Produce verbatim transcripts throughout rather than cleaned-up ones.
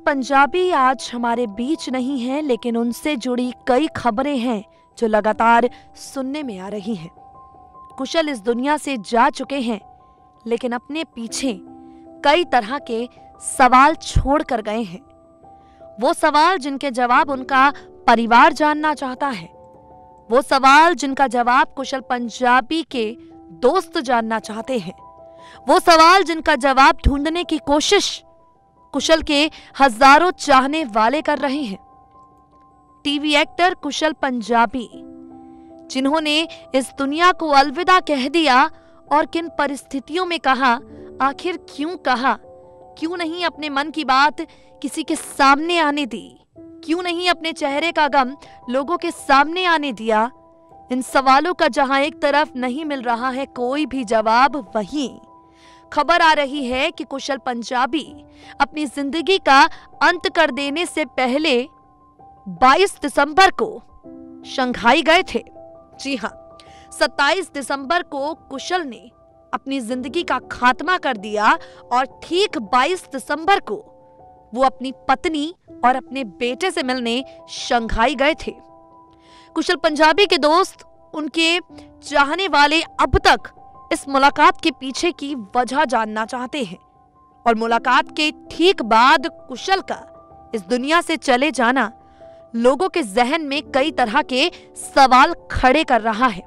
पंजाबी आज हमारे बीच नहीं है, लेकिन उनसे जुड़ी कई खबरें हैं जो लगातार सुनने में आ रही हैं। कुशल इस दुनिया से जा चुके हैं, लेकिन अपने पीछे कई तरह के सवाल छोड़ कर गए हैं। वो सवाल जिनके जवाब उनका परिवार जानना चाहता है, वो सवाल जिनका जवाब कुशल पंजाबी के दोस्त जानना चाहते हैं, वो सवाल जिनका जवाब ढूंढने की कोशिश कुशल के हजारों चाहने वाले कर रहे हैं। टीवी एक्टर कुशल पंजाबी, जिन्होंने इस दुनिया को अलविदा कह दिया और किन परिस्थितियों में कहा, आखिर क्यों कहा, क्यों नहीं अपने मन की बात किसी के सामने आने दी, क्यों नहीं अपने चेहरे का गम लोगों के सामने आने दिया। इन सवालों का जहां एक तरफ नहीं मिल रहा है कोई भी जवाब, वहीं खबर आ रही है कि कुशल पंजाबी अपनी जिंदगी का अंत कर देने से पहले बाईस दिसंबर को शंघाई गए थे। जी हां, सत्ताईस दिसंबर को कुशल ने अपनी जिंदगी का खात्मा कर दिया और ठीक बाईस दिसंबर को वो अपनी पत्नी और अपने बेटे से मिलने शंघाई गए थे। कुशल पंजाबी के दोस्त, उनके चाहने वाले अब तक इस मुलाकात के पीछे की वजह जानना चाहते हैं और मुलाकात के ठीक बाद कुशल का इस दुनिया से चले जाना लोगों के जहन में कई तरह के सवाल खड़े कर रहा है।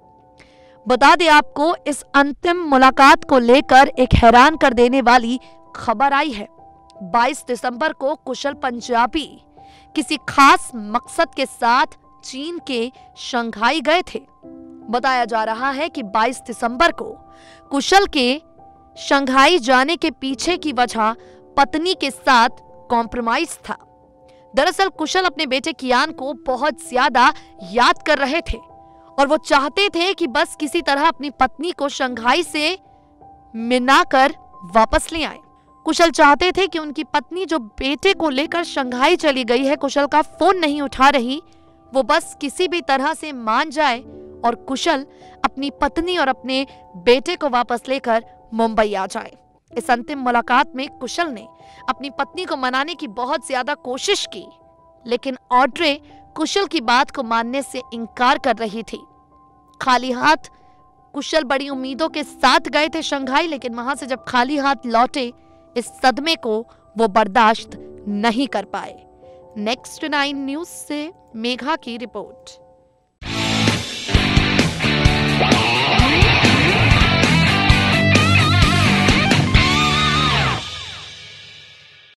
बता दें आपको, इस अंतिम मुलाकात को लेकर एक हैरान कर देने वाली खबर आई है। बाईस दिसंबर को कुशल पंजाबी किसी खास मकसद के साथ चीन के शंघाई गए थे। बताया जा रहा है कि बाईस दिसंबर को कुशल के शंघाई जाने के पीछे की वजह पत्नी के साथ कॉम्प्रोमाइज था। दरअसल कुशल अपने बेटे कियान को बहुत ज्यादा याद कर रहे थे और वो चाहते थे कि बस किसी तरह अपनी पत्नी को शंघाई से मिलाकर वापस ले आए। कुशल चाहते थे कि उनकी पत्नी जो बेटे को लेकर शंघाई चली गई है, कुशल का फोन नहीं उठा रही, वो बस किसी भी तरह से मान जाए और कुशल अपनी पत्नी और अपने बेटे को वापस लेकर मुंबई आ जाए। इस अंतिम मुलाकात में कुशल ने अपनी पत्नी को मनाने की बहुत ज्यादा कोशिश की, लेकिन ऑड्रे कुशल की बात को मानने से इनकार कर रही थी। खाली हाथ कुशल बड़ी उम्मीदों के साथ गए थे शंघाई, लेकिन वहां से जब खाली हाथ लौटे, इस सदमे को वो बर्दाश्त नहीं कर पाए। नेक्स्ट नाइन न्यूज से मेघा की रिपोर्ट।